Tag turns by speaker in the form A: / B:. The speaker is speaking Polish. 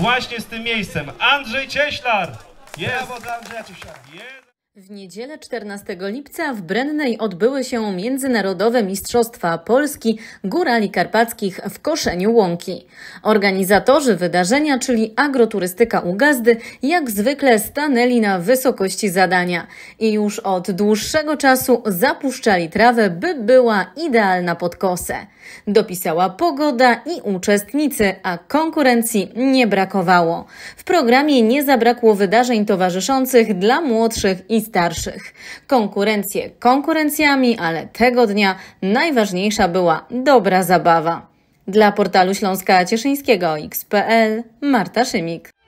A: właśnie z tym miejscem. Andrzej Cieślar!
B: Brawo dla Andrzeja Cieślara.
C: W niedzielę 14 lipca w Brennej odbyły się Międzynarodowe Mistrzostwa Polski Górali Karpackich w koszeniu łąki. Organizatorzy wydarzenia, czyli Agroturystyka u Gazdy, jak zwykle stanęli na wysokości zadania i już od dłuższego czasu zapuszczali trawę, by była idealna pod kosę. Dopisała pogoda i uczestnicy, a konkurencji nie brakowało. W programie nie zabrakło wydarzeń towarzyszących dla młodszych i starszych. Konkurencje konkurencjami, ale tego dnia najważniejsza była dobra zabawa. Dla portalu Śląska Cieszyńskiego X.pl Marta Szymik.